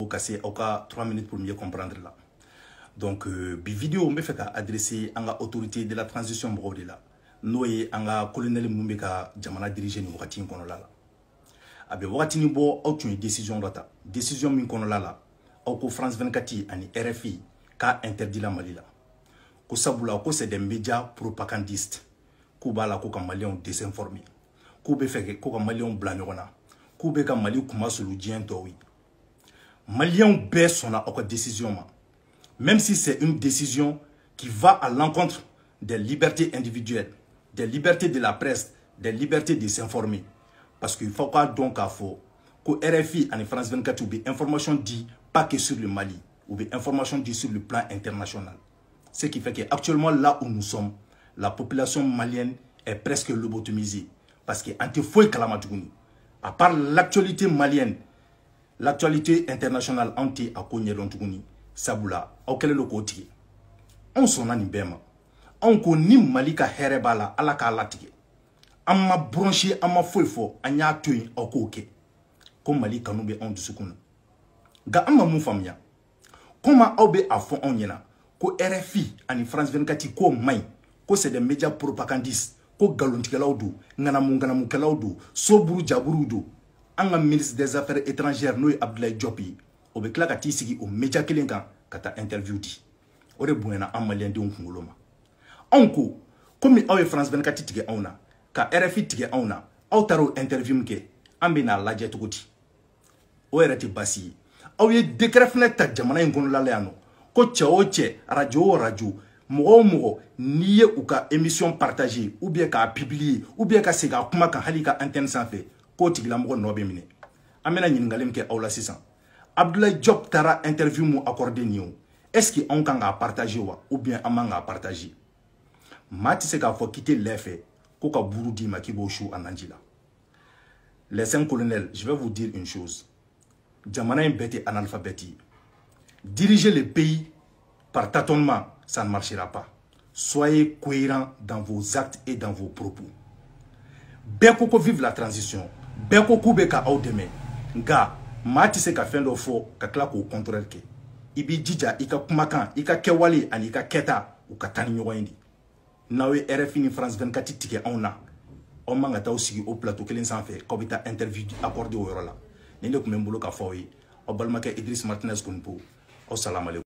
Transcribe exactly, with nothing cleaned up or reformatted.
pour casser au cas trois minutes pour mieux comprendre là. Donc euh, bi vidéo me fait adresser à l'autorité de la transition de là. Nous et à colonel Moumbeka jamana diriger ni wakati kono la. Abe wakati ni bo au une décision data. Décision min kono la. Au ko France vingt-quatre ani R F I ka interdit la Mali la. Ko sabula ko c'est des médias propagandistes. Ko bala ko ka Maliens désinformés. Ko be fait ko ka Maliens blanc ko be ka Mali kuma sulu dien towi. Maliens be sona au décision ma. Même si c'est une décision qui va à l'encontre des libertés individuelles, des libertés de la presse, des libertés de s'informer. Parce qu'il faut pas donc à faux que R F I en France vingt-quatre ou bien information dit pas que sur le Mali, ou bien information dit sur le plan international. Ce qui fait qu'actuellement là où nous sommes, la population malienne est presque lobotomisée. Parce que anti-fouet Kalamadjouni, à part l'actualité malienne, l'actualité internationale anti-Akonye-Lontouni, Sabula, auquel le côté. On s'en a ni bema. On connaît Malika Herebala à la Kalatige. On m'a branché, on m'a foué fort, on y a tué au coquet. Comme Mali Kanoube en dessous. Ga on m'a moufamia. Comment aube à fond on yena. Ko R F I en France vingt-quatre ko mai. Ko c'est des médias propagandistes. Ko galontikelaudu. Ngana mungana kelaudu. Soburu jaburudu. Un ministre des Affaires étrangères, nous Abdoulaye Diopi. Au bécla kati sigi au média kelenga kata interview di. Ore bouena en malien de ngoloma. Onko, comme awe France vingt-quatre tige auna, ka R F I tige auna, au taro interview mke, ambina laje tukuti. Oere ti basi. Awe décret fenêtre jamana ngono laleano. Ko chao che radio radio. Mogo mogo niye ou ka émission partagée ou bien ka publier ou bien ka sega kuma ka halika antenne sans fait. Ko tigila mogo nobe mine. Amena nyingalem ke aula sisan. Abdoulaye Diop tara interview mou accordé niyo. Est-ce qu'on kan ga partager wa ou bien amang ga partager? Mati se ka faut quitter l'effet ko ka buru di makibo chou ananjila. Les cinq colonels, je vais vous dire une chose. Jamana bête analphabétique. Diriger le pays par tâtonnement, ça ne marchera pas. Soyez cohérents dans vos actes et dans vos propos. Beko ko vive la transition. Beko ko be ka au demain. Ga Mati se ka fendo fo ka kla ko contrôler ke. Ibi jija ika kumakan, ika kewali ani ika keta u ka tani nyogo indi. Nawe R F I ni France vingt-quatre tike auna. On manga ta aussi au plateau kelen sanfé ko bita interview accordé au yoro la. Nende ko membolo ka fo yi. O balmake Idriss Martinez kunpo. Au salam alaikum.